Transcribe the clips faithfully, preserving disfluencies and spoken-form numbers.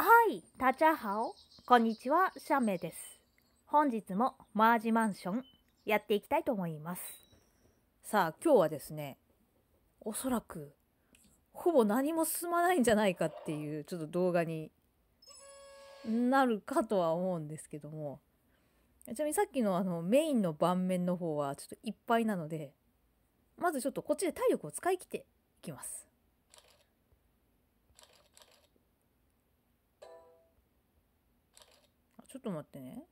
はい、大家好、こんにちは、シャメです。本日もマージマンションやっていきたいと思います。さあ、今日はですね、おそらくほぼ何も進まないんじゃないかっていうちょっと動画になるかとは思うんですけども、ちなみにさっきのあのメインの盤面の方はちょっといっぱいなので、まずちょっとこっちで体力を使い切っていきます。ちょっと待ってね。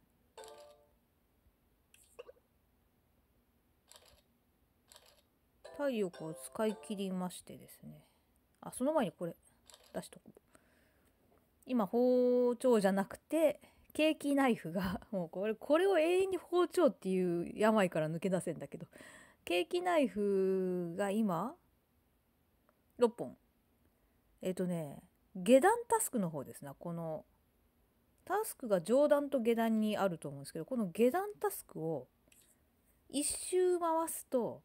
体力を使い切りましてですね。あ、その前にこれ出しとこう。今包丁じゃなくてケーキナイフがもうこれこれを永遠に包丁っていう病から抜け出せんだけど、ケーキナイフが今ろっぽん。えっ、ー、とね下段タスクの方ですな。このタスクが上段と下段にあると思うんですけど、この下段タスクを一周回すと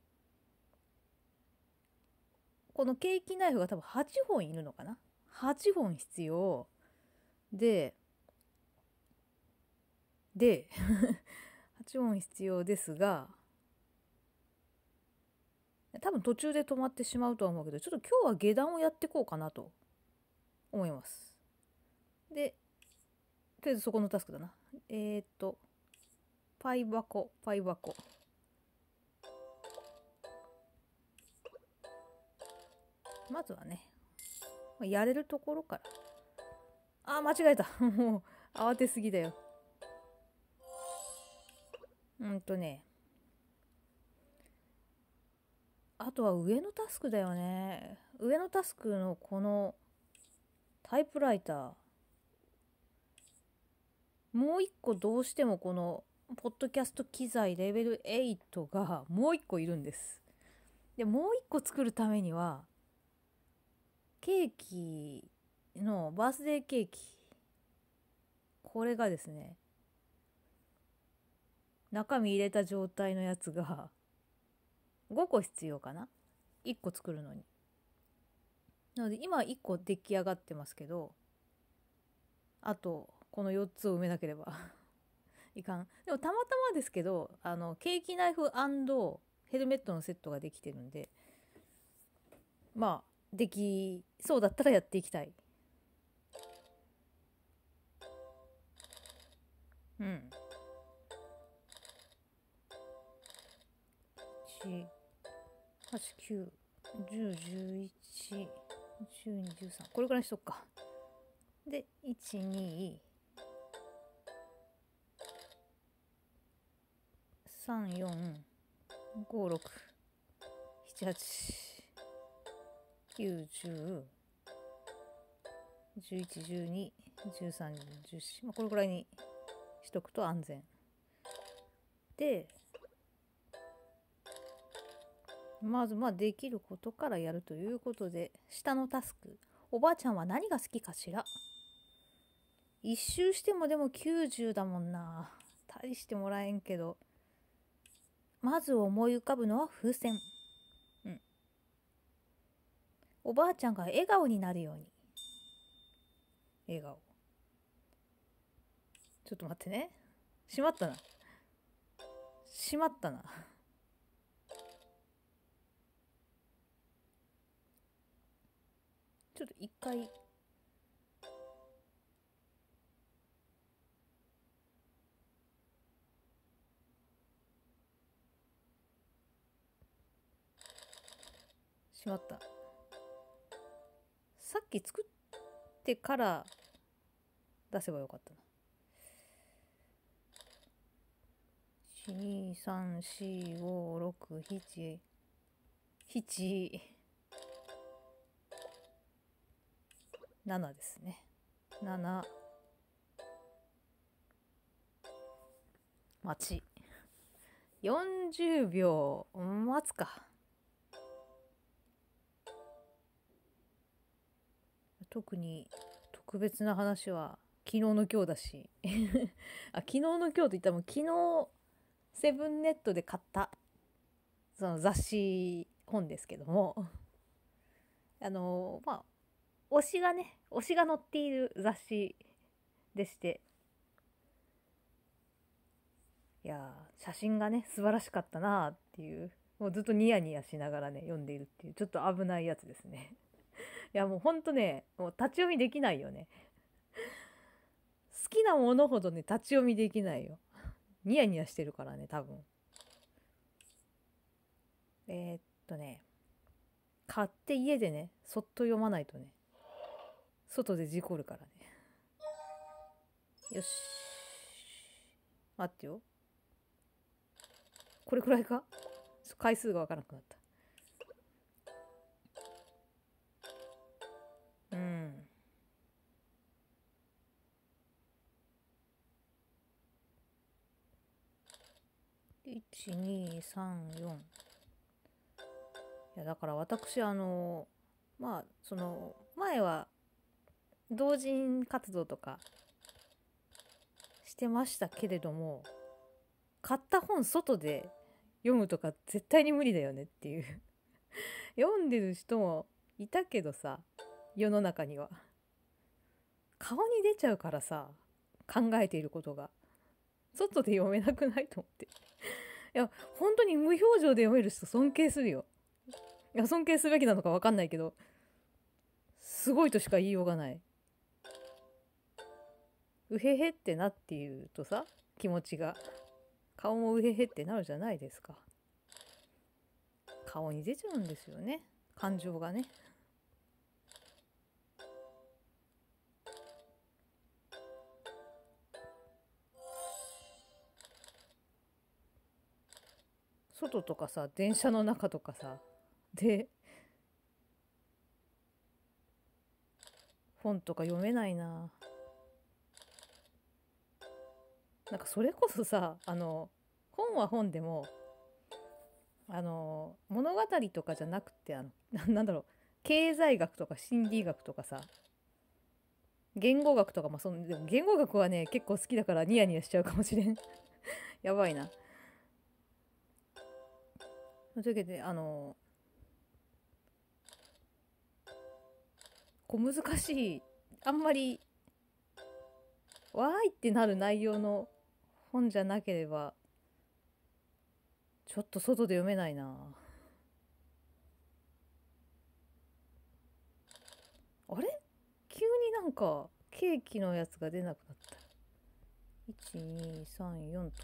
このケーキナイフが多分はっぽんいるのかな。はっぽん必要でではちほん必要ですが、多分途中で止まってしまうとは思うけど、ちょっと今日は下段をやっていこうかなと思います。で、とりあえずそこのタスクだな。えー、っとパイ箱パイ箱まずはね、やれるところから。あー、間違えたもう慌てすぎだよ。うんとねあとは上のタスクだよね。上のタスクのこのタイプライター、もう一個どうしてもこのポッドキャスト機材レベルはちがもう一個いるんです。でもう一個作るためにはケーキのバースデーケーキ、これがですね中身入れた状態のやつがごこ必要かな、いっこ作るのに。なので今いっこ出来上がってますけど、あとこのよっつを埋めなければいかん。でもたまたまですけど、あのケーキナイフ&ヘルメットのセットができてるんで、まあできそうだったらやっていきたい。うん。はち、きゅう、じゅう、じゅういち、じゅうに、じゅうさん、これくらいにしとくか。でいち、に、さん、よん、ご、ろく、なな、はち、きゅう、じゅう、じゅういち、じゅうに、じゅうさん、じゅうよん、まあ、これくらいにしとくと安全で、まずまあできることからやるということで、下のタスク、おばあちゃんは何が好きかしら。一周してもでもきゅうじゅうだもんな。大してもらえんけど、まず思い浮かぶのは風船。うん。おばあちゃんが笑顔になるように。笑顔。ちょっと待ってね。しまったな。しまったな。ちょっと一回。しまった。さっき作ってから出せばよかったな。いち、に、さん、し、ご、ろく、なな、ななですね。なな、待ち。よんじゅうびょう待つか。特に特別な話は昨日の今日だしあ、昨日の今日といったらもう昨日セブンネットで買ったその雑誌本ですけども、あのまあ推しがね、推しが載っている雑誌でして、いやー、写真がね、素晴らしかったなーっていう、もうずっとニヤニヤしながらね、読んでいるっていう、ちょっと危ないやつですね。いや、もうほんとね、もう立ち読みできないよね。好きなものほどね、立ち読みできないよ。ニヤニヤしてるからね、多分。えー、っとね、買って家でね、そっと読まないとね、外で事故るからね。よし。待ってよ。これくらいか？回数がわからなくなった。うん。いち、に、さん、よん。いや、だから私、あの、まあ、その、前は、同人活動とかしてましたけれども、買った本外で読むとか絶対に無理だよねっていう読んでる人もいたけどさ、世の中には顔に出ちゃうからさ、考えていることが外で読めなくないと思って。いや本当に無表情で読める人尊敬するよ。いや尊敬すべきなのか分かんないけど、すごいとしか言いようがない。うへへってなっていうとさ、気持ちが顔もうへへってなるじゃないですか。顔に出ちゃうんですよね、感情がね。外とかさ、電車の中とかさで本とか読めないな。なんかそれこそさ、あの本は本でも、あの物語とかじゃなくて、あのなんだろう、経済学とか心理学とかさ、言語学とか、まあそのでも言語学はね結構好きだからニヤニヤしちゃうかもしれんやばいな。というわけで、あの小難しい、あんまりわーいってなる内容の本じゃなければちょっと外で読めないな。あれ、急になんかケーキのやつが出なくなった。いちにさんよんと。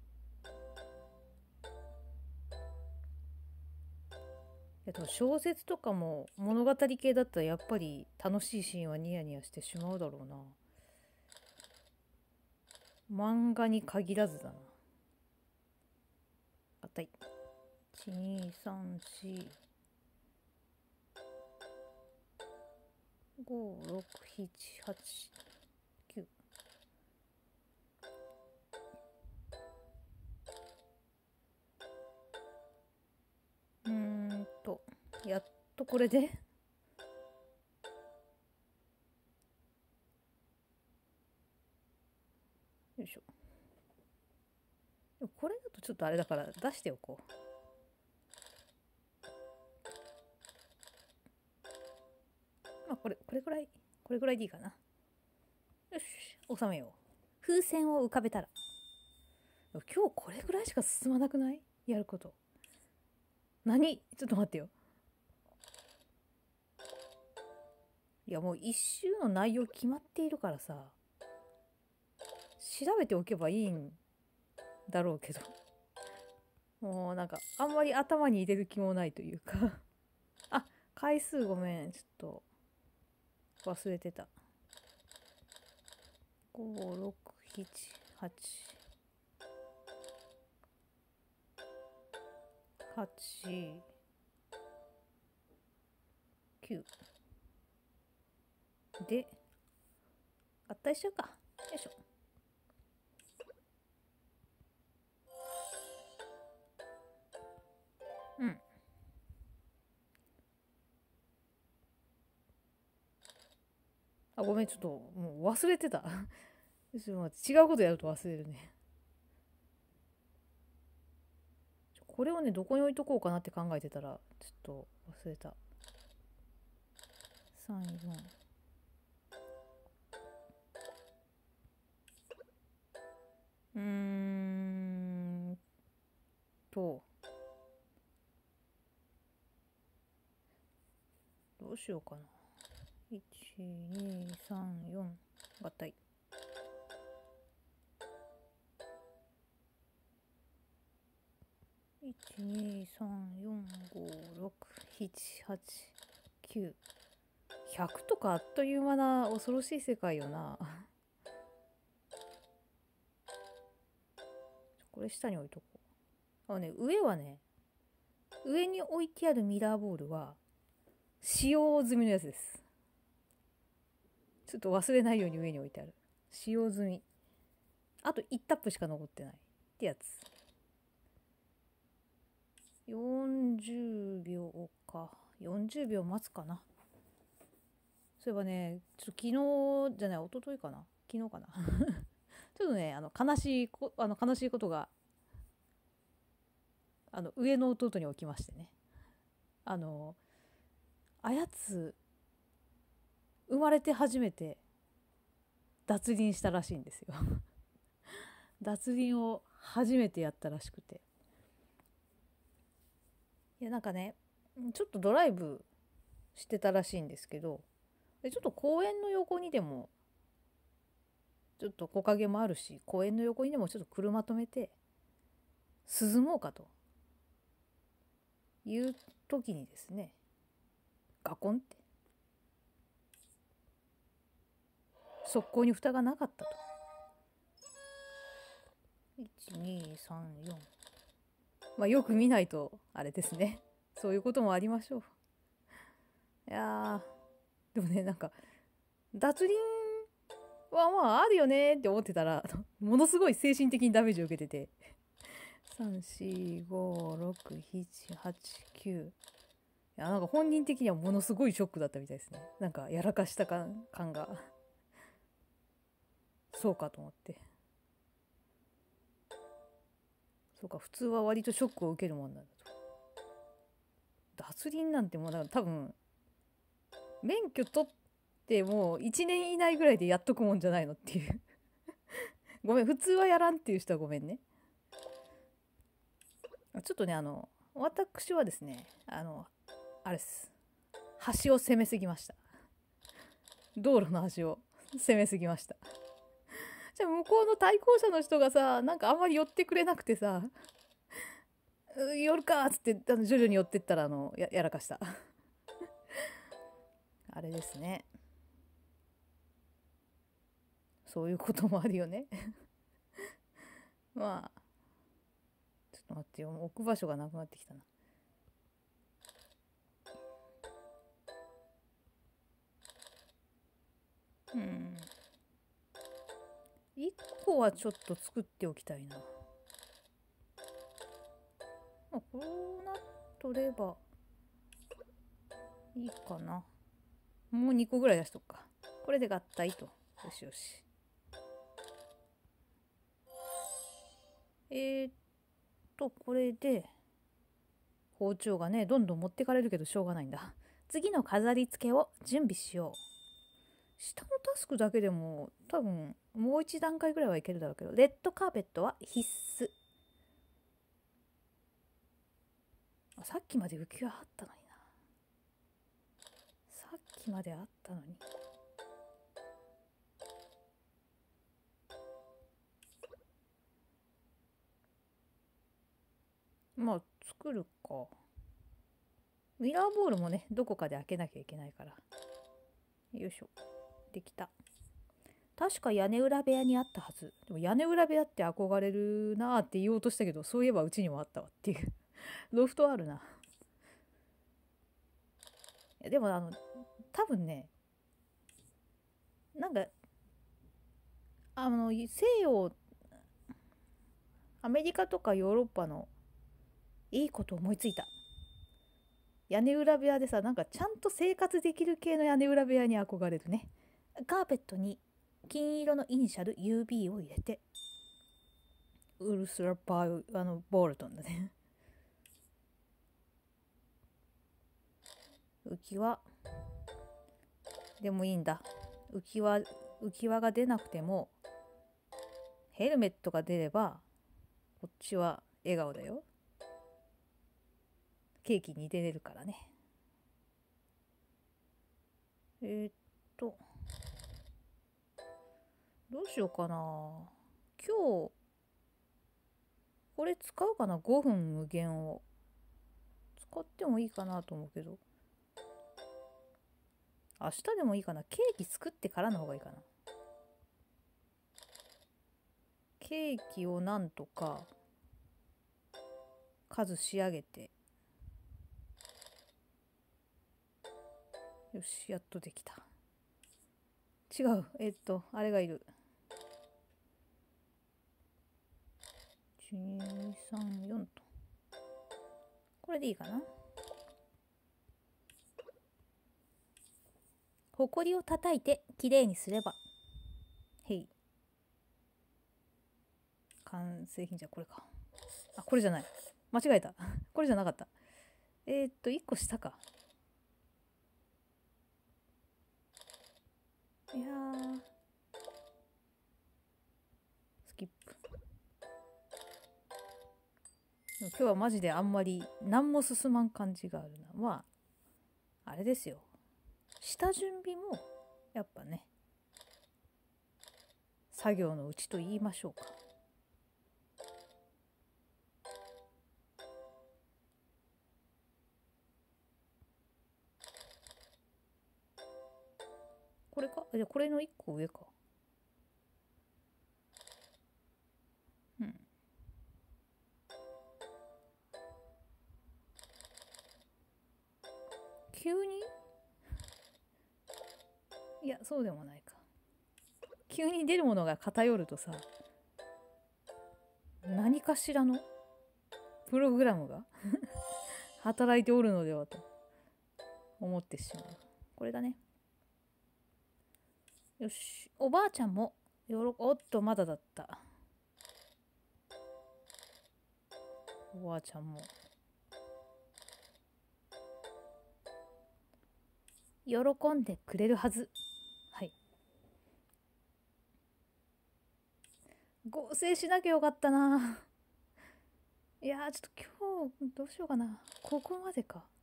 いやでも小説とかも物語系だったらやっぱり楽しいシーンはニヤニヤしてしまうだろうな。漫画に限らずだな。あったい。いちにさんしごろくしちはちきゅう。うーんとやっとこれでよいしょ。でもこれだとちょっとあれだから出しておこう。まあこれこれぐらいこれぐらいでいいかな。よし、収めよう。風船を浮かべたら。今日これぐらいしか進まなくない？やること。何？ちょっと待ってよ。いやもう一周の内容決まっているからさ、調べておけばいいんだろうけど、もうなんかあんまり頭に入れる気もないというかあ、回数ごめん、ちょっと忘れてた。ご、ろく、しち、はち、はち、きゅうで合体しちゃうか。よいしょ。うん。あ、ごめん、ちょっともう忘れてたちょっと待って、違うことやると忘れるね。これをねどこに置いとこうかなって考えてたらちょっと忘れた。 さん、よん。うーんと、どうしようかな。いち、に、さん、よん。合体。いち、に、さん、よん、ご、ろく、なな、はち、きゅう。ひゃくとかあっという間な恐ろしい世界よな。これ下に置いとこう。あのね、上はね、上に置いてあるミラーボールは使用済みのやつです。ちょっと忘れないように上に置いてある。使用済み。あといちタップしか残ってないってやつ。よんじゅうびょうか。よんじゅうびょう待つかな。そういえばね、ちょっと昨日じゃない、一昨日かな。昨日かな。ちょっとね、あの悲しいこあの悲しいことがあの上の弟に起きましてね。あのあやつ生まれて初めて脱輪したらしいんですよ。脱輪を初めてやったらしくて、いやなんかね、ちょっとドライブしてたらしいんですけど、ちょっと公園の横にでもちょっと木陰もあるし、公園の横にでもちょっと車止めて涼もうかという時にですね、ガコンって側溝に蓋がなかったと。いち、に、さん、よん。まあよく見ないとあれですね。そういうこともありましょう。いやー、でもね、なんか脱輪はまああるよねって思ってたら、ものすごい精神的にダメージを受けてて、さん、よん、ご、ろく、なな、はち、きゅう。いやなんか本人的にはものすごいショックだったみたいですね。なんかやらかした感感がそうかと思って。そうか、普通は割とショックを受けるもんなんだと。脱輪なんてもうだから多分免許取ってもういちねん以内ぐらいでやっとくもんじゃないのっていう。ごめん、普通はやらんっていう人はごめんね。ちょっとね、あの私はですね、あのあれです、橋を攻めすぎました。道路の橋を攻めすぎました。じゃあ向こうの対向車の人がさ、なんかあんまり寄ってくれなくてさ、寄るかっつってあの徐々に寄ってったらあの や, やらかしたあれですね。そういうこともあるよね。まあちょっと待ってよ、置く場所がなくなってきたな。うんいっこはちょっと作っておきたいな。まあ、こうなっとればいいかな。もうにこぐらい出しとくか。これで合体と。よしよし。えー、っとこれで包丁がねどんどん持ってかれるけどしょうがないんだ。次の飾り付けを準備しよう。下のタスクだけでも多分もう一段階ぐらいはいけるだろうけど、レッドカーペットは必須。あ、さっきまで浮き輪あったのにな。さっきまであったのに。まあ作るか。ミラーボールもねどこかで開けなきゃいけないから。よいしょ、できた。確か屋根裏部屋にあったはず。でも屋根裏部屋って憧れるなーって言おうとしたけど、そういえばうちにもあったわっていうロフトあるな。でもあの多分ね、なんかあの西洋、アメリカとかヨーロッパのいいこと思いついた。屋根裏部屋でさ、なんかちゃんと生活できる系の屋根裏部屋に憧れるね。カーペットに金色のイニシャル ユービー を入れて、ウルスラバーあのボルトンだね。浮き輪でもいいんだ。浮き輪、浮き輪が出なくてもヘルメットが出ればこっちは笑顔だよ。ケーキに出れるからね。えー、っとどうしようかな。今日これ使うかな。ごふん無限を使ってもいいかなと思うけど、明日でもいいかな。ケーキ作ってからの方がいいかな。ケーキをなんとか数仕上げて、よし、やっとできた。違う、えっとあれがいる。いちにさんよんと、これでいいかな。ほこりを叩いてきれいにすれば、へい、完成品。じゃこれか。あ、これじゃない、間違えたこれじゃなかった。えー、っといっこ下か。いやー、スキップ。今日はマジであんまり何も進まん感じがあるな。まああれですよ、下準備もやっぱね作業のうちと言いましょうか。これか。じゃあこれのいっこ上か。うん。急に、いやそうでもないか。急に出るものが偏るとさ、何かしらのプログラムが働いておるのではと思ってしまう。これだね。よし、おばあちゃんもよろ、おっとまだだった。おばあちゃんも喜んでくれるはず。はい。合成しなきゃよかったな。いやー、ちょっと今日どうしようかな。ここまでか。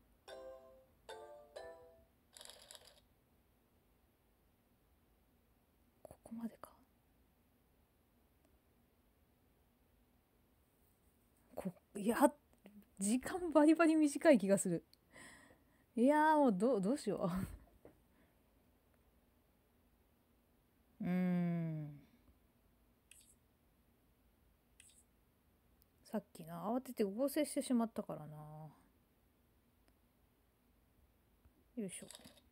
ここまでか。こいや、時間バリバリ短い気がする。いやー、もうどうどうしよう。うーん。さっきな、慌てて合成してしまったからな。よいしょ。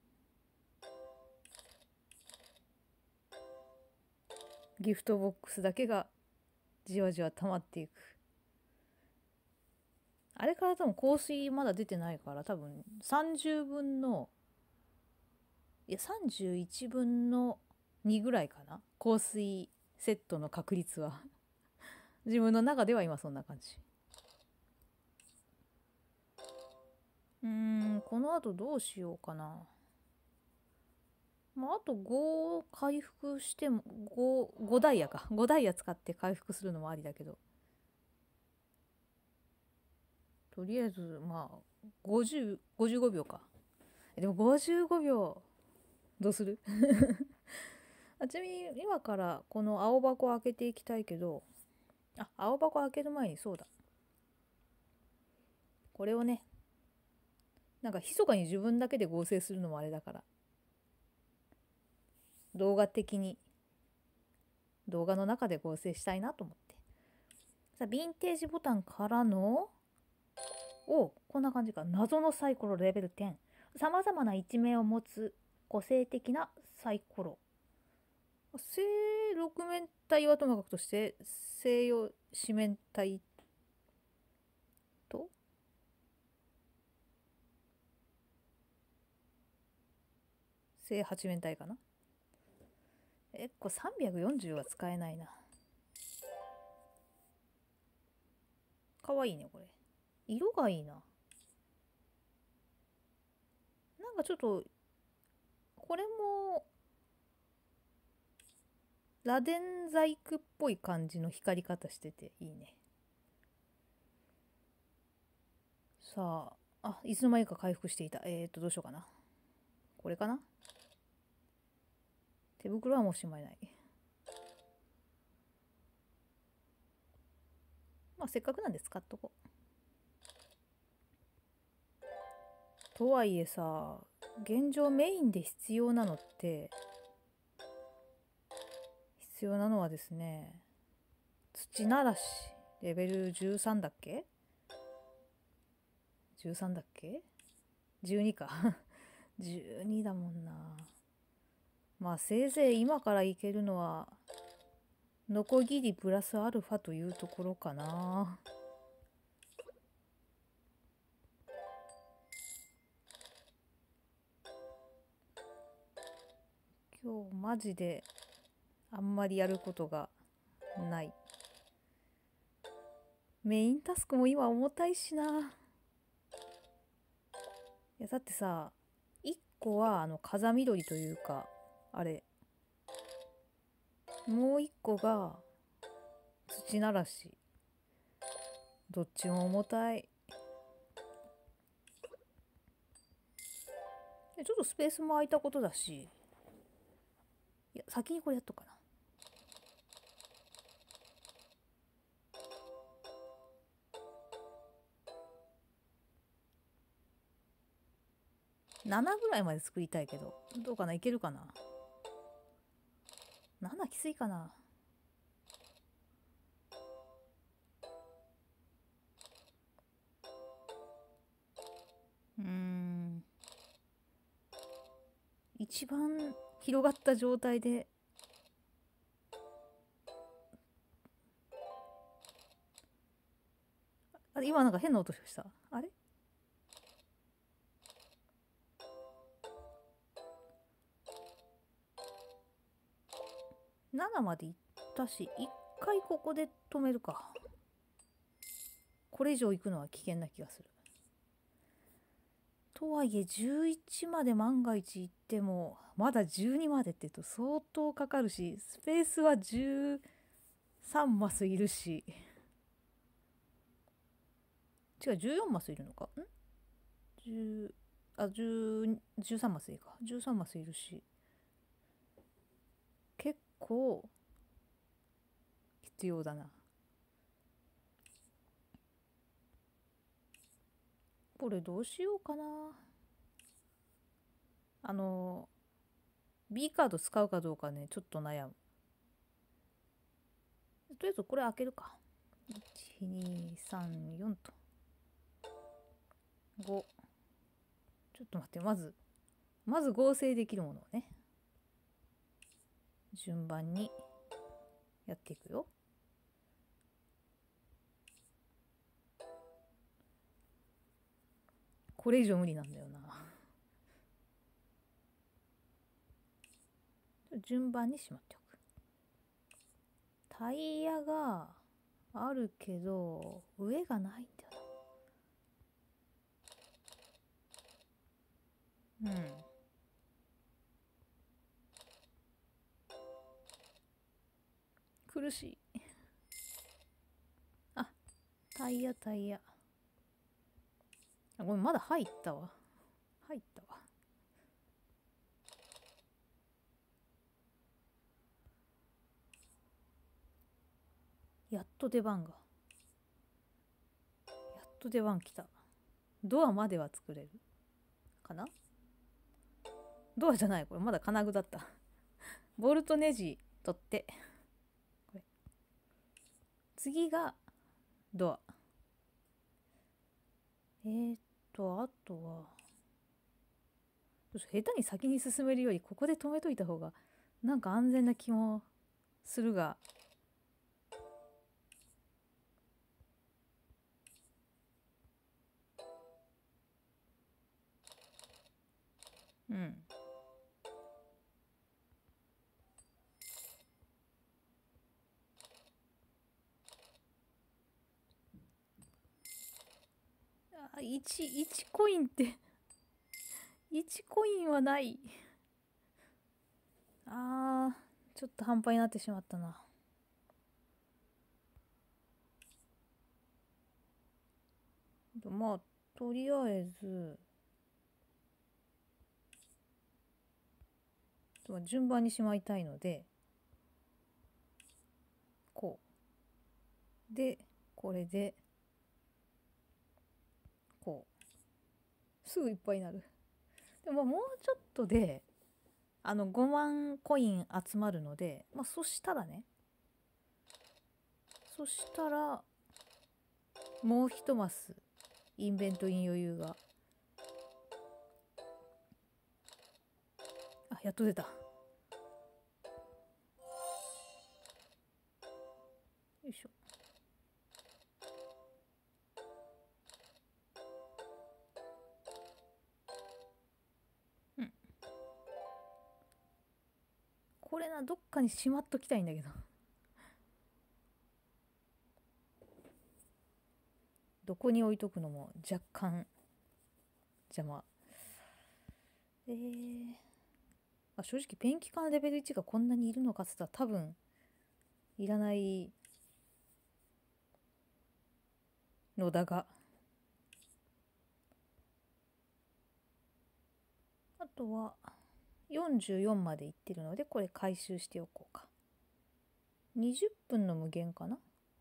ギフトボックスだけがじわじわ溜まっていく。あれから多分香水まだ出てないから、多分さんじゅうぶんの、いやさんじゅういちぶんのにぐらいかな、香水セットの確率は自分の中では今そんな感じ。うーん、この後どうしようかな。まあ、あとご回復しても 5, 5ダイヤかごダイヤ使って回復するのもありだけど、とりあえずまあごじゅう、ごじゅうごびょうか。でもごじゅうごびょうどうするあ、ちなみに今からこの青箱を開けていきたいけど、あ、青箱開ける前にそうだ、これをね、なんか密かに自分だけで合成するのもあれだから、動画的に動画の中で合成したいなと思って。さあ、ヴィンテージボタンからの、お、こんな感じか。謎のサイコロレベルじゅう。さまざまな一面を持つ個性的なサイコロ。正六面体はともかくとして、西洋四面体と正八面体かな。え、これさんびゃくよんじゅうは使えないな。かわいいね、これ。色がいいな。なんかちょっとこれも螺鈿細工っぽい感じの光り方してていいね。さあ、あ、いつの間にか回復していた。えーと、どうしようかな。これかな。手袋はもうしまいない。まあ、せっかくなんで使っとこう。とはいえさ、現状メインで必要なのって、必要なのはですね、土ならし、レベルじゅうさんだっけ ?じゅうさん だっけ ?じゅうに か。じゅうにだもんな。まあせいぜい今からいけるのは、ノコギリプラスアルファというところかな。今日マジであんまりやることがない。メインタスクも今重たいしな。いやだってさ、いっこはあの風緑というか、あれ、もういっこが土ならし。どっちも重たい。ちょっとスペースも空いたことだし、いや先にこれやっとくかな。ななぐらいまで作りたいけど、どうかな、いけるかな。ななきついかな。うーん。一番広がった状態で、あれ、今なんか変な音した。あれななまで行ったし、一回ここで止めるか。これ以上行くのは危険な気がする。とはいえじゅういちまで万が一行っても、まだじゅうにまでって言うと相当かかるし、スペースはじゅうさんマスいるし。違う、じゅうよんマスいるのか。ん ?じゅう、あ、じゅう、じゅうさんマスいいか。じゅうさんマスいるし。結構必要だな。これどうしようかな。あの B カード使うかどうかね、ちょっと悩む。とりあえずこれ開けるか。いち、に、さん、よんとご。ちょっと待って、まずまず合成できるものをね、順番にやっていくよ。これ以上無理なんだよな。順番にしまっておく。タイヤがあるけど上がないんだよな。うん。苦しい。あ、タイヤタイヤ。あ、ごめん、まだ入ったわ。入ったわ。やっと出番が。やっと出番来た。ドアまでは作れるかな。ドアじゃない、これまだ金具だった。ボルトネジ取って。これ次がドア。えーっと、あとは、下手に先に進めるよりここで止めといた方がなんか安全な気もするが、うん。あ、いち、いちコインっていちコインはない。 あー、ちょっと半端になってしまったな。まあとりあえず順番にしまいたいので、こうでこれでこうすぐいっぱいになる。でももうちょっとであのごまんコイン集まるので、まあそしたらねそしたらもう一マスインベントに余裕が、あ、やっと出た。よいしょ。うん、これな、どっかにしまっときたいんだけどどこに置いとくのも若干邪魔。えー、あ、正直ペンキ缶レベルいちがこんなにいるのかっつったら多分いらないのだが、あとはよんじゅうよんまでいってるのでこれ回収しておこうか。にじゅっぷんの無限かな。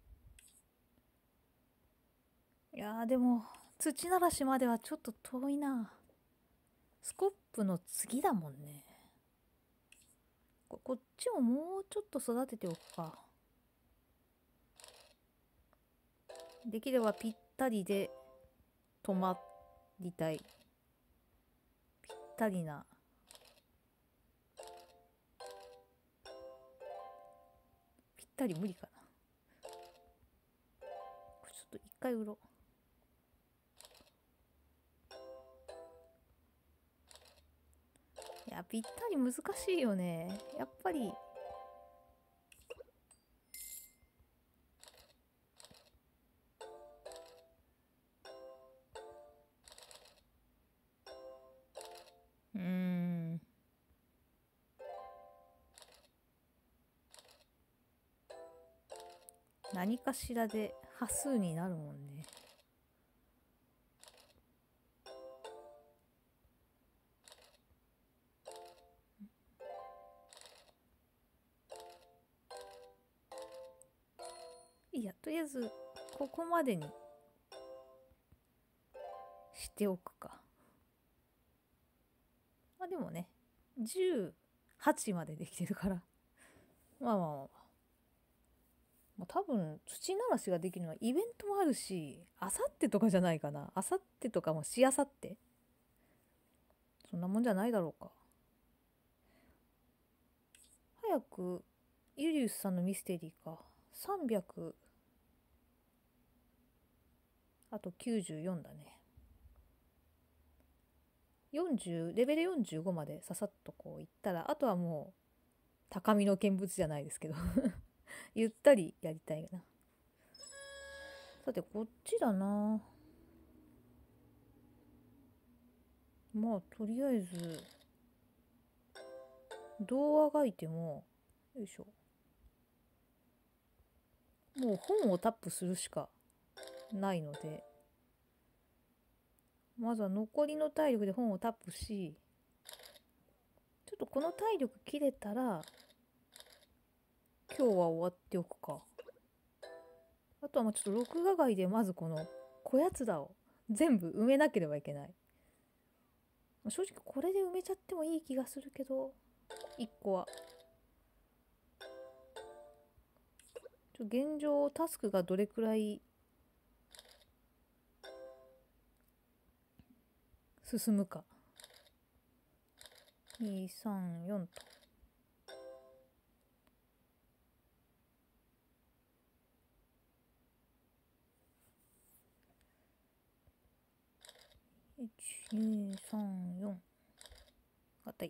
いやーでも土ならしまではちょっと遠いな。スコップの次だもんね。ここっちをもうちょっと育てておくか。できればぴったりで止まりたい。ぴったりな。ぴったり無理かな。ちょっと一回売ろう。いや、ぴったり難しいよね。やっぱり。うーん。何かしらで端数になるもんね。いや、とりあえずここまでにしておくか。まあでもね、じゅうはちまでできてるからまあまあまあまあ、もう多分土ならしができるのはイベントもあるし、あさってとかじゃないかな。あさってとかもしあさって、そんなもんじゃないだろうか。早くユリウスさんのミステリーか。さんびゃく、あときゅうじゅうよんだね。よんじゅう、レベルよんじゅうごまでささっとこういったら、あとはもう高みの見物じゃないですけどゆったりやりたいな。さてこっちだな。まあとりあえずどうあがいても、よいしょ、もう本をタップするしかないので、まずは残りの体力で本をタップし、ちょっとこの体力切れたら今日は終わっておくか。あとはもうちょっと録画外でまずこの小やつだを全部埋めなければいけない。正直これで埋めちゃってもいい気がするけど、いっこはちょ現状タスクがどれくらい進むか。にさんよんと。いちにさんよん、あたい。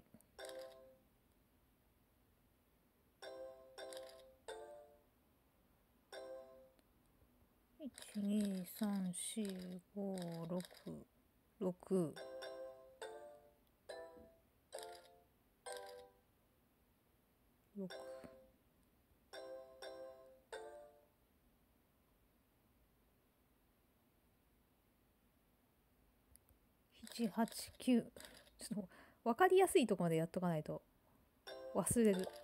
いちにさんよんごろくろく、 ろく、しち、はち、きゅう。ちょっと分かりやすいとこまでやっとかないと忘れる。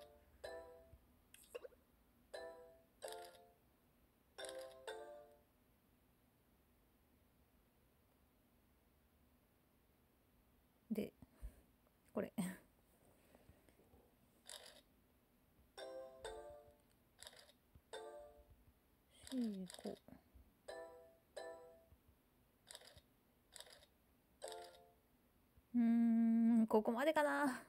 で、これ。よん、ご。うーん、ここまでかな。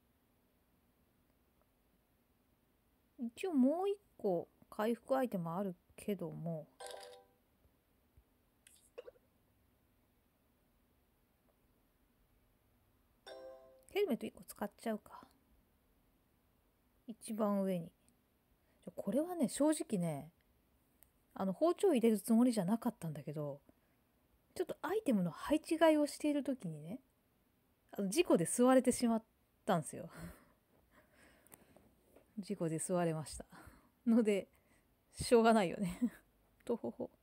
一応もう一個回復アイテムあるけども、ヘルメットいっこ使っちゃうか。一番上に。これはね、正直ね、あの包丁入れるつもりじゃなかったんだけど、ちょっとアイテムの配置換えをしている時にね、あの事故で吸われてしまったんですよ。事故で吸われましたので、しょうがないよね。とほほ。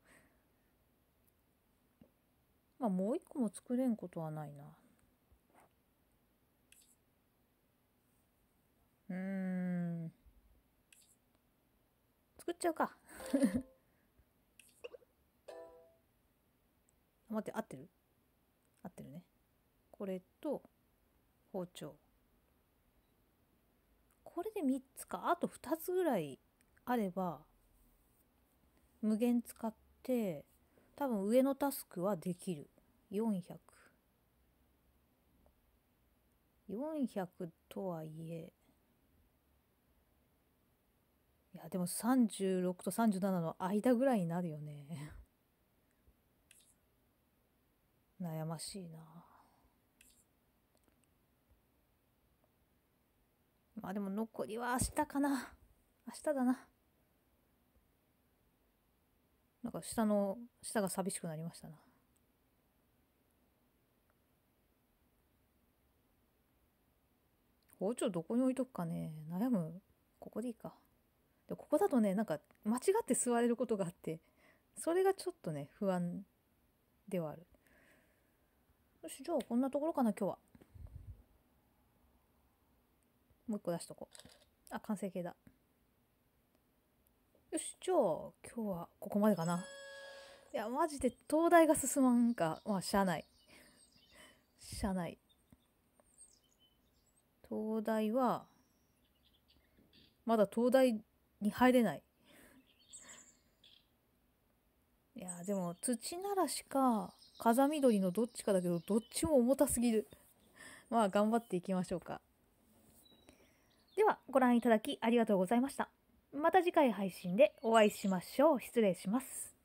まあもう一個も作れんことはないな。うーん。作っちゃうか。待って、合ってる？合ってるね。これと包丁。これでみっつか。あとふたつぐらいあれば無限使って多分上のタスクはできる。よんひゃく。よんひゃくとはいえ、いやでもさんじゅうろくとさんじゅうななの間ぐらいになるよね。悩ましいな。まあでも残りは明日かな。明日だな。なんか下の下が寂しくなりましたな。包丁どこに置いとくかね。悩む。ここでいいか。でここだとね、なんか間違って座れることがあって、それがちょっとね不安ではある。よし、じゃあこんなところかな今日は。もう一個出しとこう。あ、完成形だ。よし、じゃあ今日はここまでかな。いやマジで東大が進まんか、まあしゃあない。しゃあない。東大はまだ東大に入れない。いやでも土ならしか風緑のどっちかだけど、どっちも重たすぎる。まあ頑張っていきましょうか。ではご覧いただきありがとうございました。また次回配信でお会いしましょう。失礼します。